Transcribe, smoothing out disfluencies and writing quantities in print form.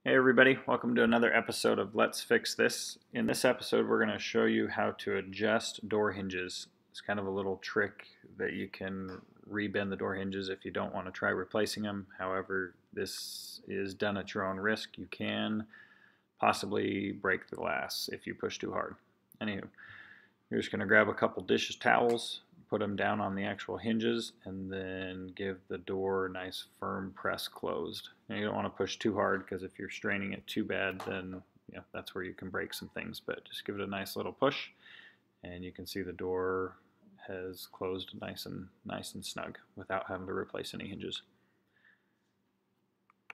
Hey everybody, welcome to another episode of Let's Fix This. In this episode we're going to show you how to adjust door hinges. It's kind of a little trick that you can rebend the door hinges if you don't want to try replacing them. However, this is done at your own risk. You can possibly break the glass if you push too hard. Anywho, you're just going to grab a couple dish towels, put them down on the actual hinges, and then give the door a nice firm press closed. And you don't want to push too hard, because if you're straining it too bad, then that's where you can break some things. But just give it a nice little push, and you can see the door has closed nice and snug without having to replace any hinges.